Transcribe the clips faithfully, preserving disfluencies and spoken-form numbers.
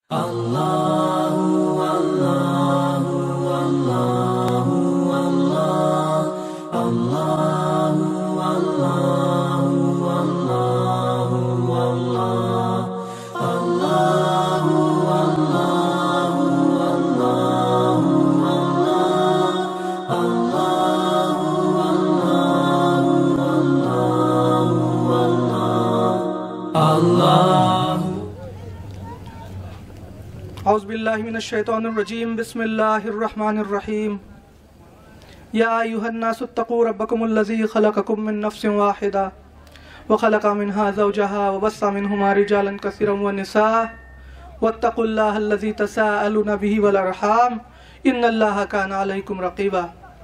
औज़ुबिल्लाहिमिनश्शैतानिर्रजीम बिस्मिल्लाहिर्रहमानिर्रहीम या अय्युहन्नासुत्तक़ू रब्बकुमुल्लज़ी ख़लक़कुम मिन नफ़्सिन वाहिदा व ख़लक़ा मिन्हा ज़ौजहा व बस्सा मिन्हुमा रिजालन कसीरन व निसा वत्तक़ुल्लाहल्लज़ी तसाअलूना बिही वल अर्हाम इन्नल्लाहा काना अलैकुम रक़ीबा।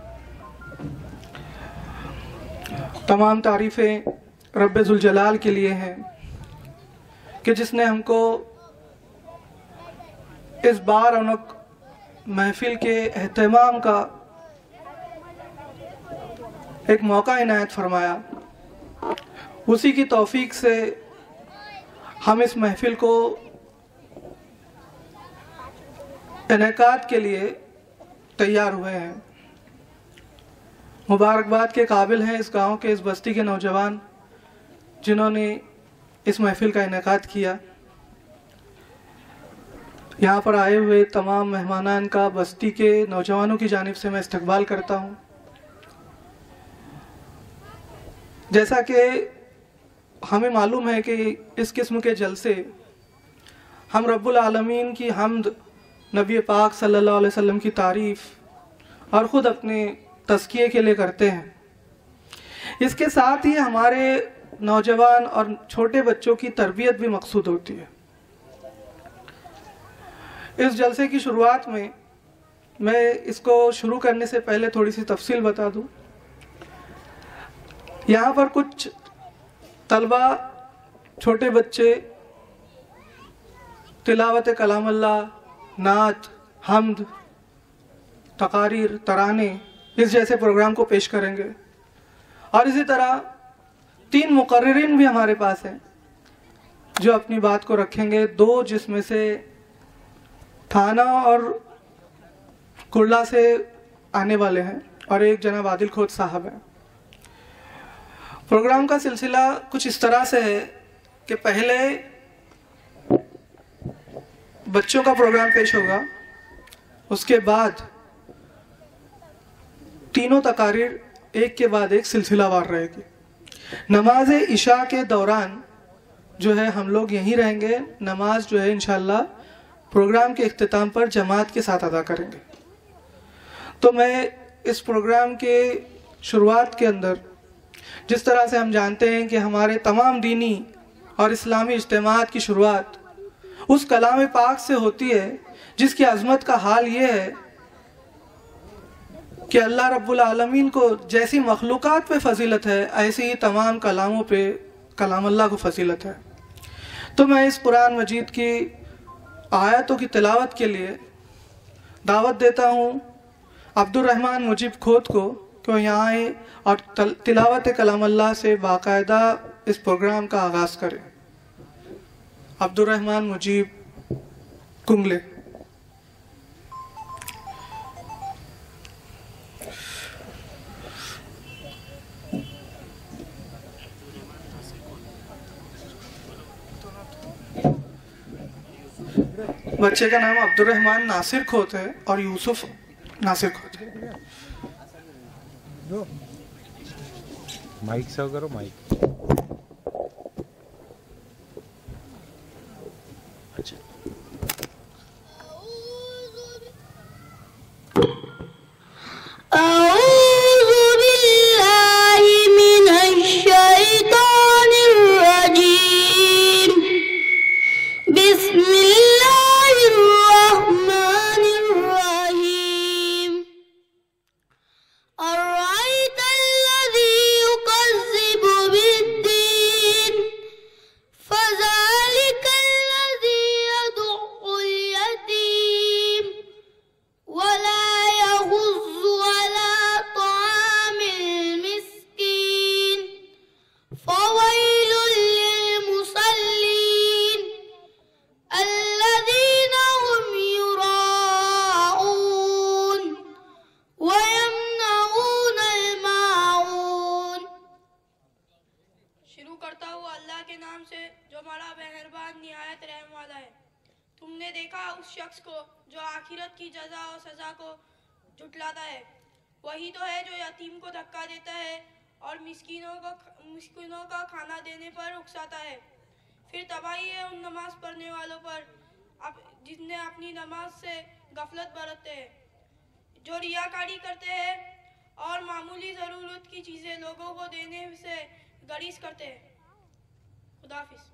तमाम तारीफ़ें रब्बे ज़ुल जलाल के लिए हैं कि जिसने हमको इस बार रौनक महफिल के एहतमाम का एक मौका इनायत फरमाया। उसी की तौफीक से हम इस महफिल को इनेकाद के लिए तैयार हुए हैं। मुबारकबाद के काबिल हैं इस गांव के, इस बस्ती के नौजवान जिन्होंने इस महफिल का इनेकाद किया। यहाँ पर आए हुए तमाम मेहमानान का बस्ती के नौजवानों की जानिब से मैं इस्तकबाल करता हूँ। जैसा कि हमें मालूम है कि इस किस्म के जलसे हम रब्बुल आलमीन की हम्द, नबी पाक सल्लल्लाहु अलैहि वसल्लम की तारीफ़ और ख़ुद अपने तज़किये के लिए करते हैं। इसके साथ ही हमारे नौजवान और छोटे बच्चों की तरबियत भी मकसूद होती है। इस जलसे की शुरुआत में मैं इसको शुरू करने से पहले थोड़ी सी तफसील बता दूं। यहाँ पर कुछ तलबा, छोटे बच्चे तिलावत कलाम अल्लाह, नात, हम्द, तकारीर, तराने इस जैसे प्रोग्राम को पेश करेंगे और इसी तरह तीन मुकर्रिरीन भी हमारे पास हैं जो अपनी बात को रखेंगे। दो जिसमें से थाना और कुर्ला से आने वाले हैं और एक जनाब आदिल खोद साहब हैं। प्रोग्राम का सिलसिला कुछ इस तरह से है कि पहले बच्चों का प्रोग्राम पेश होगा, उसके बाद तीनों तकारीर एक के बाद एक सिलसिलावार रहेगी। नमाज इशा के दौरान जो है हम लोग यहीं रहेंगे। नमाज जो है इंशाअल्लाह प्रोग्राम के इख्तिताम पर जमात के साथ अदा करेंगे। तो मैं इस प्रोग्राम के शुरुआत के अंदर, जिस तरह से हम जानते हैं कि हमारे तमाम दीनी और इस्लामी इज्तिमात की शुरुआत उस कलाम पाक से होती है जिसकी अज़मत का हाल ये है कि अल्लाह रब्बुल आलमीन को जैसी मखलूक़ात पे फजीलत है ऐसी ही तमाम कलामों पे कलाम अल्लाह को फजीलत है। तो मैं इस कुरान मजीद की आयतों की तिलावत के लिए दावत देता हूँ अब्दुर रहमान मुजीब खोद को कि वो यहाँ आए और तिलावत कलाम अल्लाह से बाकायदा इस प्रोग्राम का आगाज़ करें। अब्दुर रहमान मुजीब कुंगले। बच्चे का नाम अब्दुर रहमान नासिर खोत है और यूसुफ नासिर खोत है। माइक से करो माइक। अच्छा فويل للمصلين الذين शुरू करता हूँ अल्लाह के नाम से जो बड़ा मेहरबान निहायत रहम वाला है। तुमने देखा उस शख्स को जो आखिरत की जजा और सज़ा को झुटलाता है। वही तो है जो यतीम को धक्का देता है और मिस्किनों को मिस्किनों का खाना देने पर उकसाता है। फिर तबाही है उन नमाज पढ़ने वालों पर अब जिसने अपनी नमाज से गफलत बरतते हैं, जो रियाकारी करते हैं और मामूली ज़रूरत की चीज़ें लोगों को देने से गरीज करते हैं। खुदा हाफिज़।